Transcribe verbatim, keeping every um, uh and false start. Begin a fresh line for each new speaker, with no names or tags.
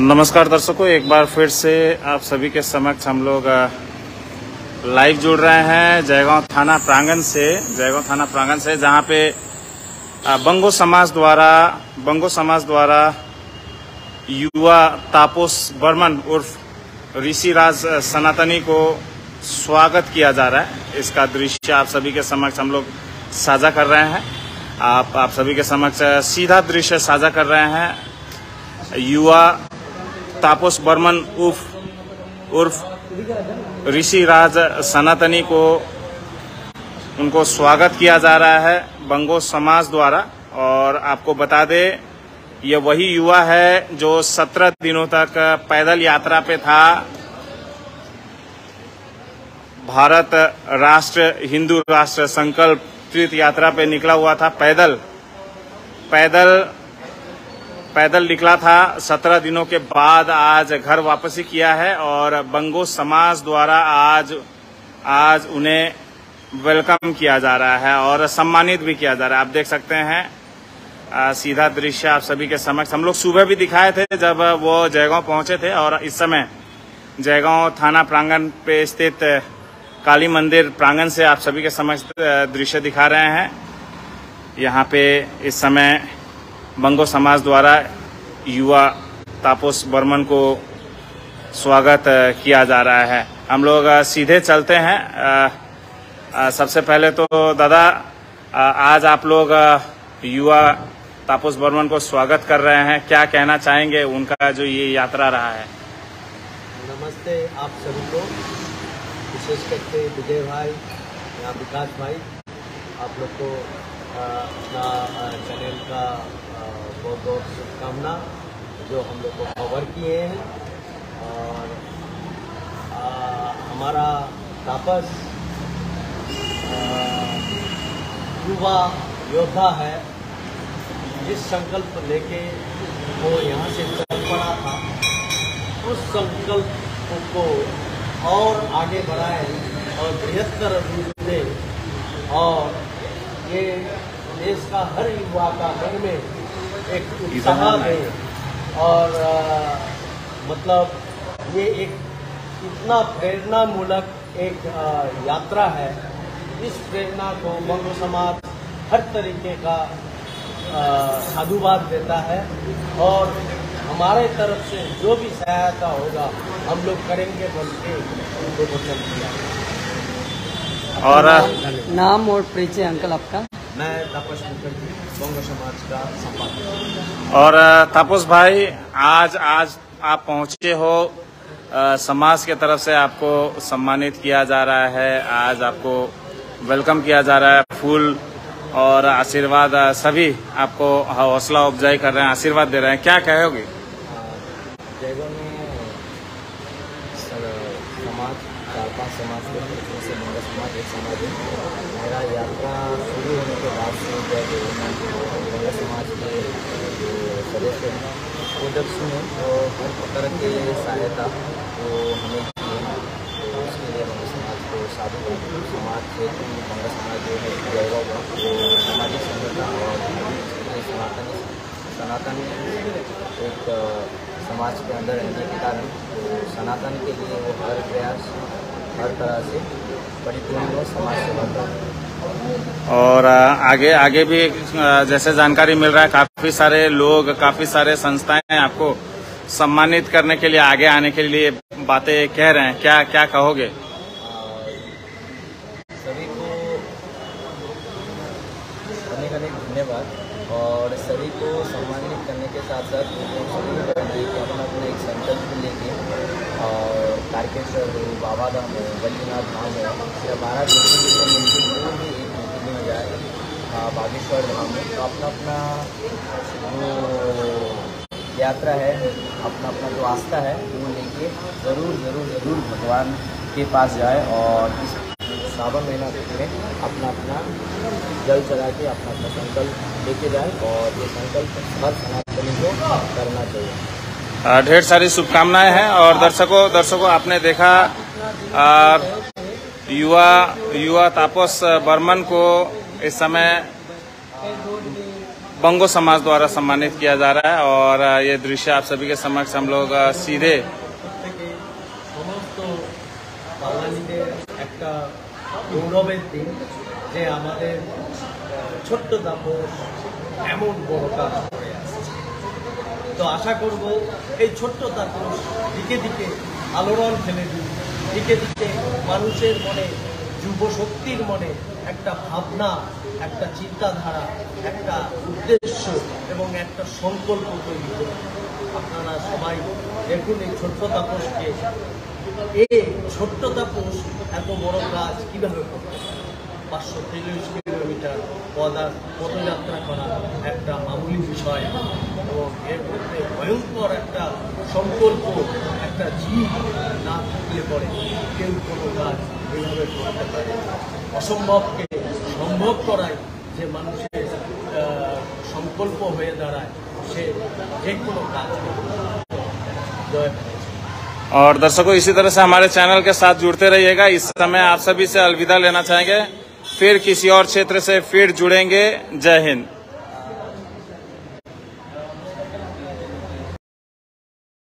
नमस्कार दर्शकों, एक बार फिर से आप सभी के समक्ष हम लोग लाइव जुड़ रहे हैं जयगांव थाना प्रांगण से जयगांव थाना प्रांगण से जहां पे बंगो समाज द्वारा बंगो समाज द्वारा युवा तापस बर्मन उर्फ ऋषिराज सनातनी को स्वागत किया जा रहा है। इसका दृश्य आप सभी के समक्ष हम लोग साझा कर रहे हैं। आप आप सभी के समक्ष सीधा दृश्य साझा कर रहे हैं। युवा तापस बर्मन उर्फ उर्फ ऋषिराज सनातनी को उनको स्वागत किया जा रहा है बंगो समाज द्वारा। और आपको बता दें, ये वही युवा है जो सत्रह दिनों तक पैदल यात्रा पे था। भारत राष्ट्र हिंदू राष्ट्र संकल्प तीर्थ यात्रा पे निकला हुआ था। पैदल पैदल पैदल निकला था। सत्रह दिनों के बाद आज घर वापसी किया है और बंगो समाज द्वारा आज आज उन्हें वेलकम किया जा रहा है और सम्मानित भी किया जा रहा है। आप देख सकते हैं आ, सीधा दृश्य आप सभी के समक्ष हम लोग सुबह भी दिखाए थे जब वो जयगांव पहुंचे थे। और इस समय जयगांव थाना प्रांगण पे स्थित काली मंदिर प्रांगण से आप सभी के समक्ष दृश्य दिखा रहे हैं। यहाँ पे इस समय बंगो समाज द्वारा युवा तापस बर्मन को स्वागत किया जा रहा है। हम लोग सीधे चलते हैं। आ, आ, सबसे पहले तो दादा, आ, आज आप लोग युवा तापस बर्मन को स्वागत कर रहे हैं, क्या कहना चाहेंगे उनका जो ये यात्रा रहा है?
नमस्ते आप सभी को, विशेष करके विजय भाई या विकास भाई, आप लोग को अपना चैनल का बहुत बहुत शुभकामना जो हम लोग को कवर किए हैं। और आ, हमारा तापस युवा योद्धा है, जिस संकल्प लेके वो यहाँ से चल पड़ा था, उस संकल्प को और आगे बढ़ाए और बृहत्तर रूप दें और ये देश का हर युवा का मन में एक उत्साह है। और आ, मतलब ये एक इतना प्रेरणामूलक एक आ, यात्रा है। इस प्रेरणा को बंगो समाज हर तरीके का साधुवाद देता है और हमारे तरफ से जो भी सहायता होगा हम लोग करेंगे बोल के उनको वचन दिया।
और
नाम और परिचय अंकल आपका?
मैं तापस मुखर्जी, बंगो समाज का संपादक।
और तापस भाई, आज आज आप पहुंचे हो, आ, समाज के तरफ से आपको सम्मानित किया जा रहा है, आज आपको वेलकम किया जा रहा है, फूल और आशीर्वाद सभी आपको हौसला अफजाई कर रहे हैं, आशीर्वाद दे रहे हैं, क्या कहोगे?
जयगांव में समाज चार पांच समाज के तरफ से बंगो समाज एक समाज है। मेरा यात्रा शुरू होने के बाद से जब बंगो समाज के जो सदस्य हैं वो जब सुने तो हर तरह की सहायता वो हमें किए, तो उसके लिए बंगो समाज को साधु समाज से बंगो समाज जो है जयगांव का वो सामाजिक संगठन और सनातनी सनातनी एक समाज के अंदर रहने के कारण तो सनातन के लिए वो हर प्रयास हर तरह से परिपूर्ण समाज सेवा कर रहे हैं।
और आगे आगे भी जैसे जानकारी मिल रहा है, काफी सारे लोग, काफी सारे संस्थाएं आपको सम्मानित करने के लिए, आगे आने के लिए बातें कह रहे हैं, क्या क्या कहोगे?
सभी को अनेक अनेक धन्यवाद। और सभी को सम्मानित करने के साथ साथ सभी अपना अपना एक संकल्प लेके और तारकेश्वर हो, बाबा धाम हो, बद्रीनाथ धाम हो या बारह ज्योतिर्लिंग मिलकर जो भी एक ज्योतिर्लिंग में जाए, बागेश्वर धाम में, तो अपना अपना जो यात्रा है, अपना अपना जो आस्था है वो लेके ज़रूर ज़रूर ज़रूर भगवान के पास जाए और इस सावन महीना में अपना अपना जल चढ़ा के अपना अपना संकल्प लेके जाए और ये संकल्प हर सनातनी को करना चाहिए।
ढेर सारी शुभकामनाएं हैं। और दर्शकों दर्शकों आपने देखा आ, युवा युवा तापस बर्मन को इस समय बंगो समाज द्वारा सम्मानित किया जा रहा है। और ये दृश्य आप सभी के समक्ष हम लोग सीधे
থেকে সমস্ত বাঙালিদের একটা গৌরবের দিন যে আমাদের ছোট্ট তাপস এমন বড় কাজ করে আসছে। তো আশা করব এই ছোট্ট তাপস দিকে দিকে আলোড়ন ফেলে দিন, দিকে দিকে মানুষের মনে, যুব শক্তির মনে একটা ভাবনা, একটা চিন্তাধারা, একটা উদ্দেশ্য এবং একটা সংকল্প তৈরি করুন। আপনারা সবাই দেখুন এই ছোট্ট তাপসকে, এই ছোট্ট তাপস এত বড় কাজ কিভাবে করতে পারে। পাঁচশো তিরিশ কিলোমিটার পদা পদযাত্রা করা একটা মামুলি বিষয় এবং এর মধ্যে ভয়ঙ্কর একটা সংকল্প, একটা জীব না থাকলে পরে কেউ কোনো কাজ এইভাবে করতে পারে। অসম্ভবকে সম্ভব করায় যে মানুষের সংকল্প হয়ে দাঁড়ায়, সে যে কোনো কাজ জয়।
और दर्शकों इसी तरह से हमारे चैनल के साथ जुड़ते रहिएगा। इस समय आप सभी से अलविदा लेना चाहेंगे, फिर किसी और क्षेत्र से फिर जुड़ेंगे। जय हिंद।